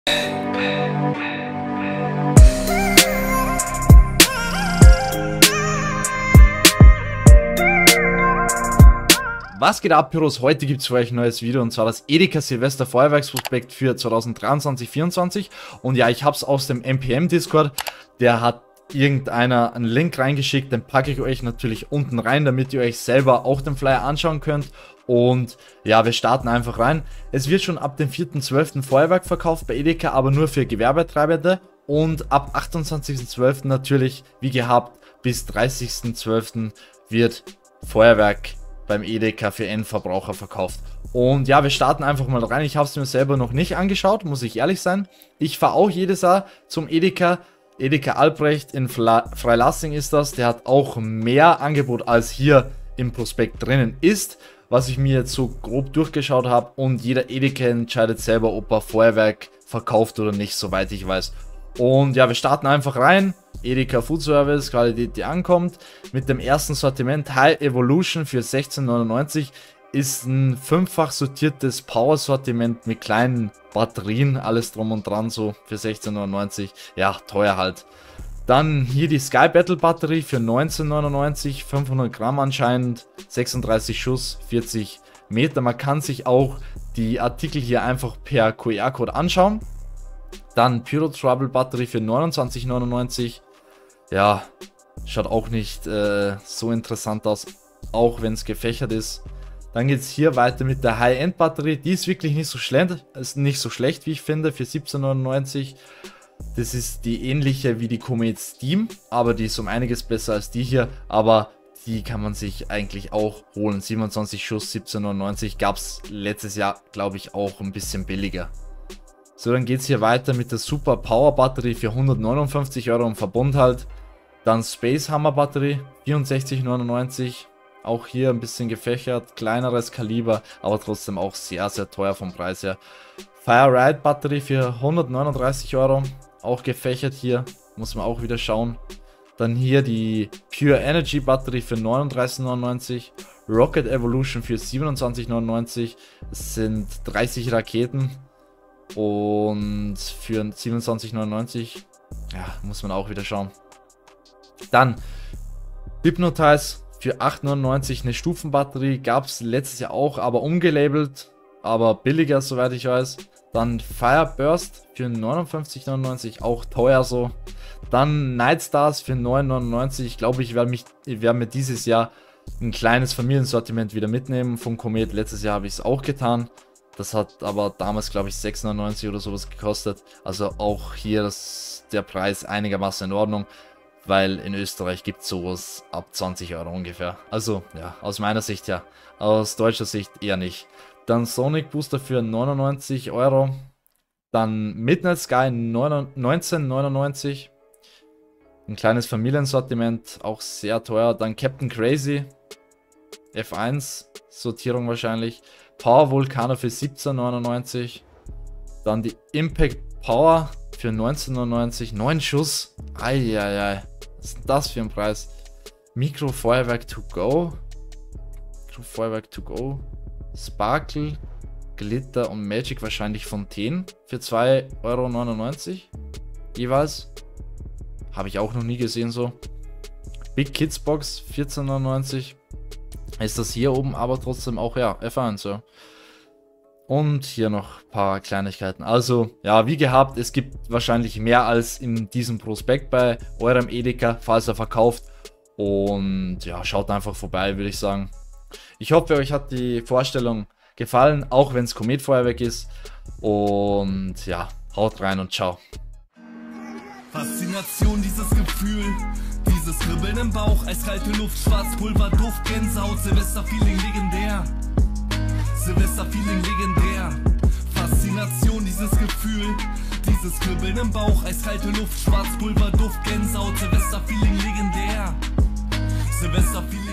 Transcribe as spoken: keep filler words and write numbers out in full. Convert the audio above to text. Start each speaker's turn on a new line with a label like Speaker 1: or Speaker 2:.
Speaker 1: Was geht ab, Pyros? Heute gibt es für euch ein neues Video, und zwar das Edeka Silvester Feuerwerksprospekt für zweitausenddreiundzwanzig vierundzwanzig. Und ja, ich habe es aus dem M P M Discord, der hat irgendeiner einen Link reingeschickt, den packe ich euch natürlich unten rein, damit ihr euch selber auch den Flyer anschauen könnt. Und ja, wir starten einfach rein. Es wird schon ab dem vierten zwölften Feuerwerk verkauft bei Edeka, aber nur für Gewerbetreibende. Und ab achtundzwanzigsten zwölften natürlich, wie gehabt, bis dreißigsten zwölften wird Feuerwerk beim Edeka für Endverbraucher verkauft. Und ja, wir starten einfach mal rein. Ich habe es mir selber noch nicht angeschaut, muss ich ehrlich sein. Ich fahre auch jedes Jahr zum Edeka. Edeka Albrecht in Freilassing ist das. Der hat auch mehr Angebot als hier im Prospekt drinnen ist, was ich mir jetzt so grob durchgeschaut habe. Und jeder Edeka entscheidet selber, ob er Feuerwerk verkauft oder nicht, soweit ich weiß. Und ja, wir starten einfach rein. Edeka Food Service, Qualität, die ankommt. Mit dem ersten Sortiment High Evolution für sechzehn neunundneunzig ist ein fünffach sortiertes Power Sortiment mit kleinen Batterien, alles drum und dran, so für sechzehn neunundneunzig. Ja, teuer halt. Dann hier die Sky Battle Batterie für neunzehn neunundneunzig, fünfhundert Gramm anscheinend, sechsunddreißig Schuss, vierzig Meter. Man kann sich auch die Artikel hier einfach per Q R-Code anschauen. Dann Pyro Trouble Batterie für neunundzwanzig neunundneunzig. Ja, schaut auch nicht äh, so interessant aus, auch wenn es gefächert ist. Dann geht es hier weiter mit der High-End Batterie. Die ist wirklich nicht so schlecht, ist nicht so schlecht, wie ich finde, für siebzehn neunundneunzig. Das ist die ähnliche wie die Comet Steam, aber die ist um einiges besser als die hier. Aber die kann man sich eigentlich auch holen. siebenundzwanzig Schuss, siebzehn neunundneunzig. Gab es letztes Jahr, glaube ich, auch ein bisschen billiger. So, dann geht es hier weiter mit der Super Power Batterie für hundertneunundfünfzig Euro im Verbund halt. Dann Space Hammer Batterie, vierundsechzig neunundneunzig. Auch hier ein bisschen gefächert, kleineres Kaliber, aber trotzdem auch sehr, sehr teuer vom Preis her. Fire Ride Batterie für hundertneununddreißig Euro, auch gefächert hier, muss man auch wieder schauen. Dann hier die Pure Energy Batterie für neununddreißig neunundneunzig. Rocket Evolution für siebenundzwanzig neunundneunzig. Es sind dreißig Raketen. Und für siebenundzwanzig neunundneunzig, ja, muss man auch wieder schauen. Dann Hypnotize für acht neunundneunzig, eine Stufenbatterie, gab es letztes Jahr auch, aber umgelabelt, aber billiger, soweit ich weiß. Dann Fireburst für neunundfünfzig neunundneunzig, auch teuer so. Dann Night Stars für neun neunundneunzig. Ich glaube, ich werde mich, ich werde mir dieses Jahr ein kleines Familiensortiment wieder mitnehmen von Comet. Letztes Jahr habe ich es auch getan. Das hat aber damals, glaube ich, sechs neunundneunzig oder sowas gekostet. Also auch hier ist der Preis einigermaßen in Ordnung, weil in Österreich gibt es sowas ab zwanzig Euro ungefähr. Also ja, aus meiner Sicht ja. Aus deutscher Sicht eher nicht. Dann Sonic Booster für neunundneunzig Euro. Dann Midnight Sky neunzehn neunundneunzig. Ein kleines Familiensortiment, auch sehr teuer. Dann Captain Crazy. F eins Sortierung wahrscheinlich. Power Volcano für siebzehn neunundneunzig. Dann die Impact Power für neunzehn neunundneunzig. neun Schuss. Eieiei. Was ist das für ein Preis? Mikro Feuerwerk to go. Mikro Feuerwerk to go. Sparkle, Glitter und Magic wahrscheinlich Fontänen für zwei neunundneunzig Euro jeweils. Habe ich auch noch nie gesehen so. Big Kids Box vierzehn neunundneunzig. Ist das hier oben, aber trotzdem auch, ja, F eins, ja. Und hier noch ein paar Kleinigkeiten. Also, ja, wie gehabt, es gibt wahrscheinlich mehr als in diesem Prospekt bei eurem Edeka, falls er verkauft. Und ja, schaut einfach vorbei, würde ich sagen. Ich hoffe, euch hat die Vorstellung gefallen, auch wenn es Kometfeuerwerk ist. Und ja, haut rein und ciao.
Speaker 2: Faszination, dieses Gefühl, dieses Kribbeln im Bauch, eiskalte Luft, Schwarzpulver, Duft, Gänsehaut, Silvester-Feeling legendär. Silvester-Feeling legendär. Faszination, dieses Gefühl, dieses Kribbeln im Bauch, eiskalte Luft, Schwarzpulver, Duft, Gänsehaut, Silvester-Feeling legendär. Silvester-Feeling